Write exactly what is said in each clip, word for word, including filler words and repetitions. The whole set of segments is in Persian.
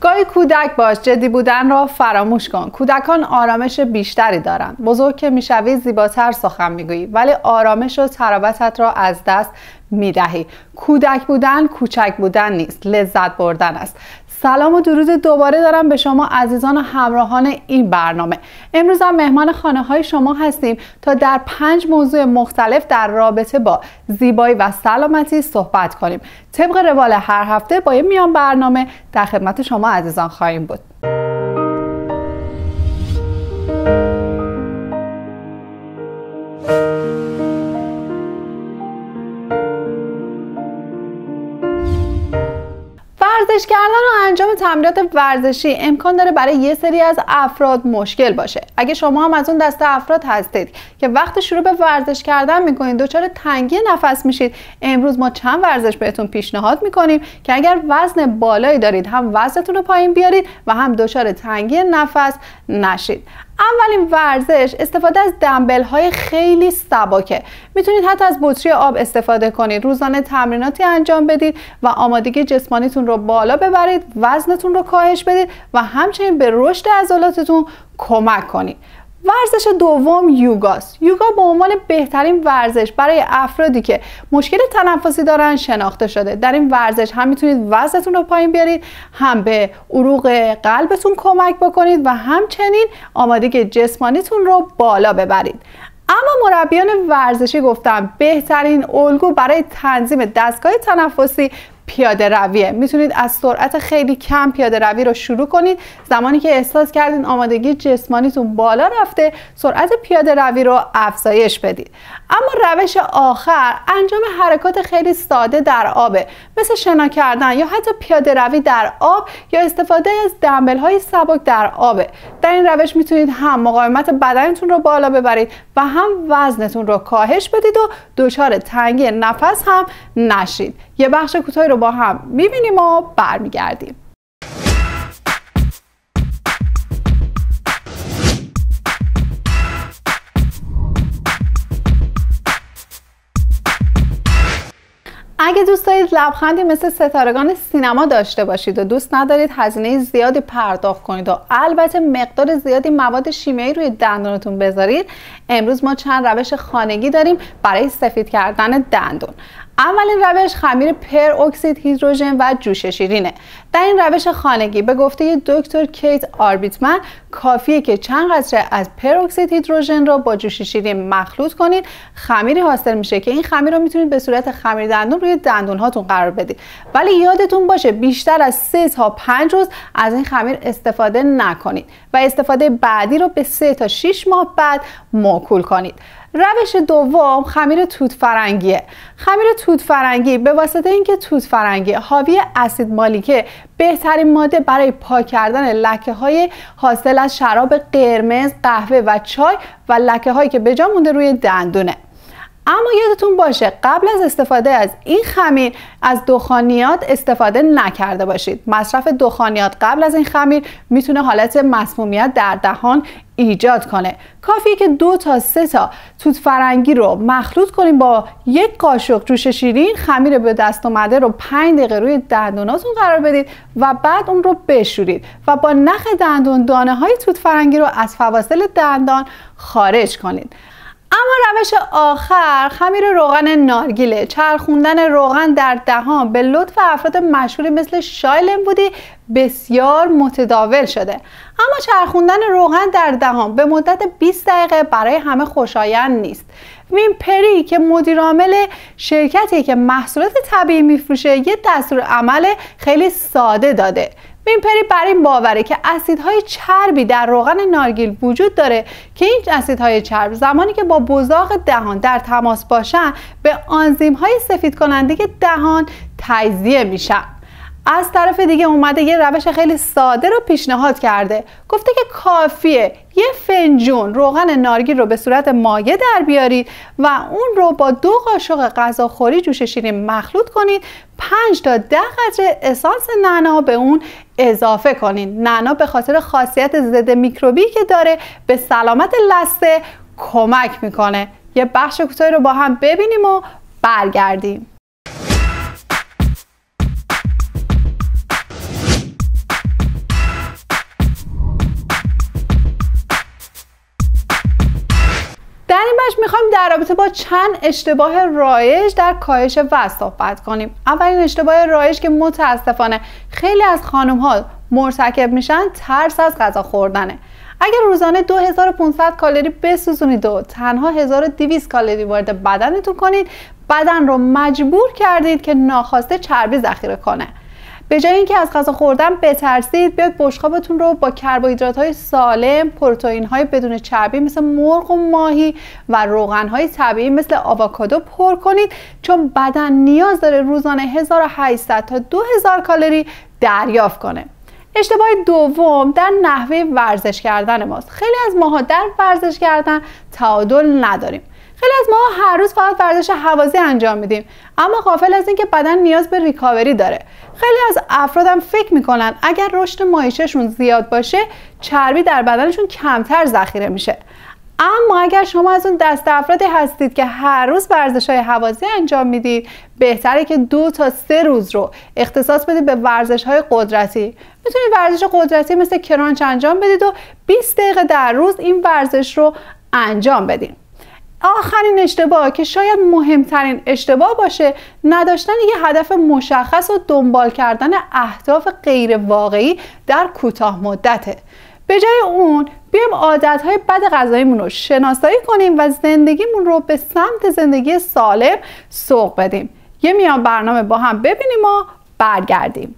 گاهی کودک باش، جدی بودن را فراموش کن. کودکان آرامش بیشتری دارند. بزرگ که میشوی زیباتر سخن میگویی، ولی آرامش و تراوتت را از دست میدهی. کودک بودن کوچک بودن نیست، لذت بردن است. سلام و درود دوباره دارم به شما عزیزان و همراهان این برنامه. امروز هم مهمان خانه های شما هستیم تا در پنج موضوع مختلف در رابطه با زیبایی و سلامتی صحبت کنیم. طبق روال هر هفته با یه میان برنامه در خدمت شما عزیزان خواهیم بود. ورزش کردن و انجام تمرینات ورزشی امکان داره برای یه سری از افراد مشکل باشه. اگه شما هم از اون دسته افراد هستید که وقتی شروع به ورزش کردن میکنید دچار تنگی نفس میشید، امروز ما چند ورزش بهتون پیشنهاد میکنیم که اگر وزن بالایی دارید هم وزنتون رو پایین بیارید و هم دچار تنگی نفس نشید. اولین ورزش استفاده از دمبل های خیلی سبکه. میتونید حتی از بطری آب استفاده کنید، روزانه تمریناتی انجام بدید و آمادگی جسمانیتون رو بالا ببرید، وزنتون رو کاهش بدید و همچنین به رشد عضلاتتون کمک کنید. ورزش دوم یوگاست. یوگا به عنوان بهترین ورزش برای افرادی که مشکل تنفسی دارن شناخته شده. در این ورزش هم میتونید وزنتون رو پایین بیارید، هم به عروق قلبتون کمک بکنید و همچنین آمادگی جسمانیتون رو بالا ببرید. اما مربیان ورزشی گفتن بهترین الگو برای تنظیم دستگاه تنفسی پیاده رویه. میتونید از سرعت خیلی کم پیاده روی رو شروع کنید. زمانی که احساس کردین آمادگی جسمانیتون بالا رفته، سرعت پیاده روی رو افزایش بدید. اما روش آخر انجام حرکات خیلی ساده در آبه، مثل شنا کردن یا حتی پیاده روی در آب یا استفاده از دمبل های سبک در آبه. در این روش میتونید هم مقاومت بدنتون رو بالا ببرید و هم وزنتون رو کاهش بدید و دچار تنگی نفس هم نشید. یه بخش کوتاهی رو با هم میبینیم و برمیگردیم. اگه دوست دارید لبخندی مثل ستارگان سینما داشته باشید و دوست ندارید هزینه زیادی پرداخت کنید و البته مقدار زیادی مواد شیمیایی روی دندونتون بذارید، امروز ما چند روش خانگی داریم برای سفید کردن دندون. اولین روش خمیر پر اکسید هیدروژن و جوش شیرینه. در این روش خانگی به گفته دکتر کیت آربیتمن کافیه که چند قطره از پر اکسید هیدروژن رو با جوش شیرین مخلوط کنید. خمیری حاصل میشه که این خمیر رو میتونید به صورت خمیر دندون روی دندون هاتون قرار بدید، ولی یادتون باشه بیشتر از سه تا پنج روز از این خمیر استفاده نکنید و استفاده بعدی رو به سه تا شش ماه بعد موکول کنید. روش دوم خمیر توت فرنگیه. خمیر توت فرنگی به واسطه اینکه توت فرنگی حاوی اسید مالیکه، بهترین ماده برای پاک کردن لکه های حاصل از شراب قرمز، قهوه و چای و لکه هایی که به جا مونده روی دندونه. اما یادتون باشه قبل از استفاده از این خمیر از دخانیات استفاده نکرده باشید. مصرف دخانیات قبل از این خمیر میتونه حالت مسمومیت در دهان ایجاد کنه. کافیه که دو تا سه تا توت فرنگی رو مخلوط کنید با یک قاشق جوش شیرین، خمیر به دست اومده رو پنج دقیقه روی دندوناتون قرار بدید و بعد اون رو بشورید و با نخ دندون دانه های توت فرنگی رو از فواصل دندان خارج کنید. اما روش آخر خمیر روغن نارگیله. چرخوندن روغن در دهان به لطف افراد مشهوری مثل شایلن بودی بسیار متداول شده. اما چرخوندن روغن در دهان به مدت بیست دقیقه برای همه خوشایند نیست. وین پری که مدیر عامل شرکتی که محصولات طبیعی میفروشه یه دستور عمل خیلی ساده داده. وین پری بر این باوره که اسیدهای چربی در روغن نارگیل وجود داره که این اسیدهای چرب زمانی که با بزاق دهان در تماس باشن به آنزیم‌های سفید کننده دهان تجزیه میشن. از طرف دیگه اومده یه روش خیلی ساده رو پیشنهاد کرده. گفته که کافیه یه فنجون روغن نارگیل رو به صورت مایع در بیارید و اون رو با دو قاشق غذاخوری جوش شیرین مخلوط کنید. پنج تا ده قطره اسانس نعنا به اون اضافه کنید. نعنا به خاطر خاصیت ضد میکروبی که داره به سلامت لثه کمک میکنه. یه بخش کوتاهی رو با هم ببینیم و برگردیم. مش میخوایم در رابطه با چند اشتباه رایج در کاهش وزن صحبت کنیم. اولین اشتباه رایج که متاسفانه خیلی از خانم ها مرتکب میشن ترس از غذا خوردنه. اگر روزانه دو هزار و پانصد کالری بسوزونید و تنها هزار و دویست کالری وارد بدنتون کنید، بدن رو مجبور کردید که ناخواسته چربی ذخیره کنه. به جای اینکه از غذا خوردن بترسید، بیاید بشقابتون رو با کربوهیدرات‌های سالم، پروتئین‌های بدون چربی مثل مرغ و ماهی و روغن‌های طبیعی مثل آووکادو پر کنید، چون بدن نیاز داره روزانه هزار و هشتصد تا دو هزار کالری دریافت کنه. اشتباه دوم در نحوه ورزش کردن ماست. خیلی از ماها در ورزش کردن تعادل نداریم. خیلی از ما هر روز فقط ورزش هوازی انجام میدیم، اما غافل از اینکه بدن نیاز به ریکاوری داره. خیلی از افراد هم فکر میکنن اگر رشد مایششون زیاد باشه چربی در بدنشون کمتر ذخیره میشه. اما اگر شما از اون دست افرادی هستید که هر روز ورزش‌های هوازی انجام میدید، بهتره که دو تا سه روز رو اختصاص بدید به ورزش‌های قدرتی. میتونید ورزش قدرتی مثل کرانچ انجام بدید و بیست دقیقه در روز این ورزش رو انجام بدید. آخرین اشتباه که شاید مهمترین اشتباه باشه، نداشتن یه هدف مشخص و دنبال کردن اهداف غیر واقعی در کوتاه مدته. به جای اون بیایم عادتهای بد غذاییمون رو شناسایی کنیم و زندگیمون رو به سمت زندگی سالم سوق بدیم. یه میان برنامه با هم ببینیم و برگردیم.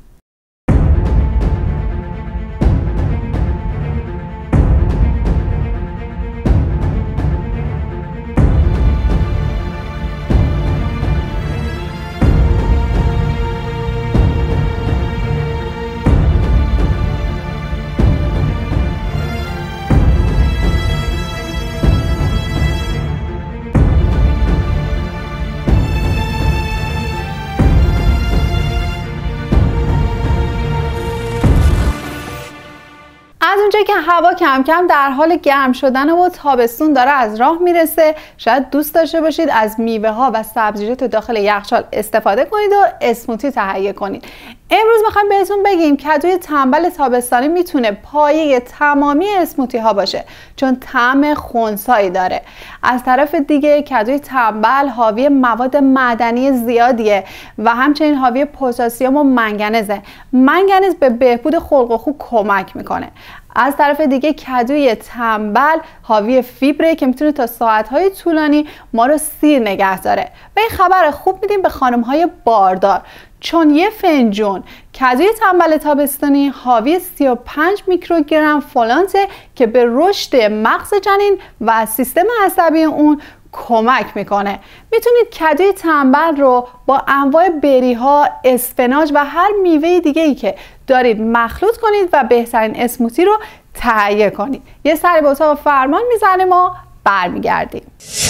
از اونجایی که هوا کم کم در حال گرم شدن و تابستون داره از راه میرسه، شاید دوست داشته باشید از میوه ها و سبزیجات داخل یخچال استفاده کنید و اسموتی تهیه کنید. امروز میخوایم بهتون بگیم کدوی تنبل تابستانی میتونه پایه تمامی اسموتی ها باشه، چون طعم خنثایی داره. از طرف دیگه کدوی تنبل حاوی مواد معدنی زیادیه و همچنین حاوی پتاسیم و منگنزه. منگنز به بهبود خلق و خو کمک میکنه. از طرف دیگه کدوی تنبل حاوی فیبره که میتونه تا ساعتهای طولانی ما رو سیر نگه داره. و این خبر خوب میدیم به خانمهای باردار، چون یه فنجون کدوی تنبل تابستانی حاوی سی و پنج میکروگرم فولانته که به رشد مغز جنین و سیستم عصبی اون کمک میکنه. میتونید کدوی تنبل رو با انواع بری ها، اسفناج و هر میوه دیگه ای که دارید مخلوط کنید و بهترین اسموتی رو تهیه کنید. یه سری به اتاق فرمان میزنیم و برمیگردیم.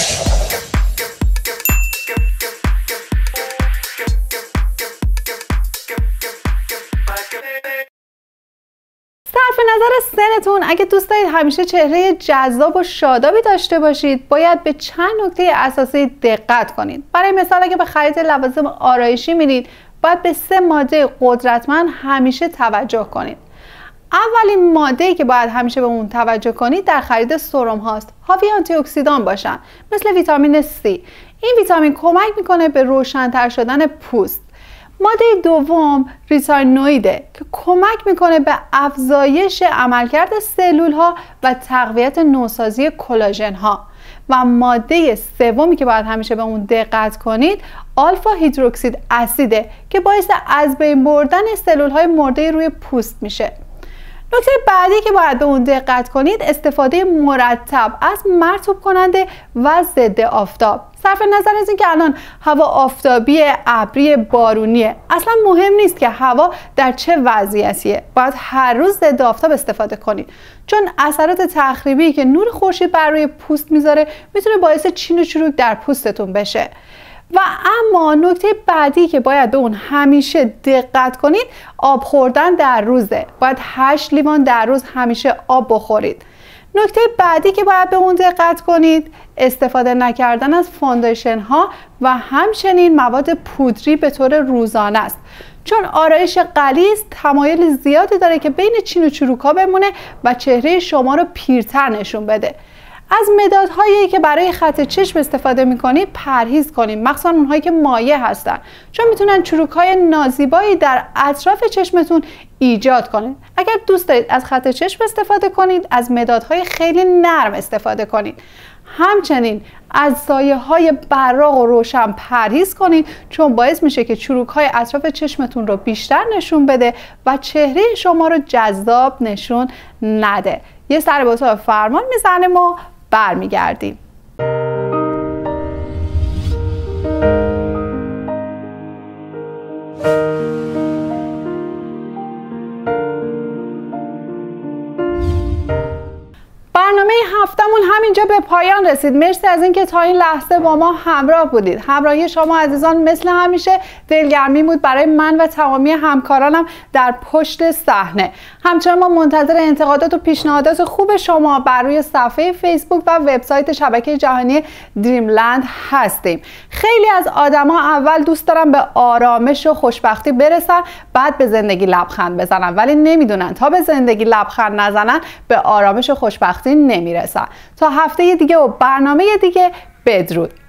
صرف نظر سنتون، اگه دوست دارید همیشه چهره جذاب و شادابی داشته باشید، باید به چند نکته اساسی دقت کنید. برای مثال اگه به خرید لوازم آرایشی میرید، باید به سه ماده قدرتمند همیشه توجه کنید. اولین ماده‌ای که باید همیشه به اون توجه کنید در خرید سرم هاست. حاوی آنتی اکسیدان باشن، مثل ویتامین سی. این ویتامین کمک میکنه به روشن‌تر شدن پوست. ماده دوم ریتینوئیده که کمک میکنه به افزایش عملکرد سلول ها و تقویت نوسازی کلاژن ها. و ماده سومی که باید همیشه به اون دقت کنید آلفا هیدروکسید اسیده که باعث از بین بردن سلول های مرده روی پوست میشه. نکته بعدی که باید به اون دقت کنید استفاده مرتب از مرطوب کننده و ضد آفتاب. صرف نظر از اینکه الان هوا آفتابی، ابری، بارونیه، اصلا مهم نیست که هوا در چه وضعیتیه. باید هر روز ضد آفتاب استفاده کنید، چون اثرات تخریبی که نور خورشید بر روی پوست میذاره میتونه باعث چین و چروک در پوستتون بشه. و اما نکته بعدی که باید به اون همیشه دقت کنید آب خوردن در روزه. باید هشت لیوان در روز همیشه آب بخورید. نکته بعدی که باید به اون دقت کنید استفاده نکردن از فاندیشن ها و همچنین مواد پودری به طور روزانه است، چون آرایش غلیظ تمایل زیادی داره که بین چین و چروک ها بمونه و چهره شما رو پیرتر نشون بده. از مدادهایی که برای خط چشم استفاده میکنید پرهیز کنید، مخصوصا اونهایی که مایع هستن، چون میتونن چروکهای نازیبایی در اطراف چشمتون ایجاد کنید. اگر دوست دارید از خط چشم استفاده کنید، از مدادهای خیلی نرم استفاده کنید. همچنین از سایه های براق و روشن پرهیز کنید، چون باعث میشه که چروک های اطراف چشمتون رو بیشتر نشون بده و چهره شما رو جذاب نشون نده. یه سر به اتاق فرمان میزنیم و برمیگردیم. برنامه هفتمون همینجا به پایان رسید. مرسی از اینکه تا این لحظه با ما همراه بودید. همراهی شما عزیزان مثل همیشه دلگرمی بود برای من و تمامی همکارانم در پشت صحنه. همچنین ما منتظر انتقادات و پیشنهادات خوب شما بر روی صفحه فیسبوک و وبسایت شبکه جهانی دریملند هستیم. خیلی از آدما اول دوست دارن به آرامش و خوشبختی برسن، بعد به زندگی لبخند بزنن، ولی نمیدونن تا به زندگی لبخند نزنن به آرامش و خوشبختی نمیرسن. تا هفته دیگه و برنامه دیگه، بدرود.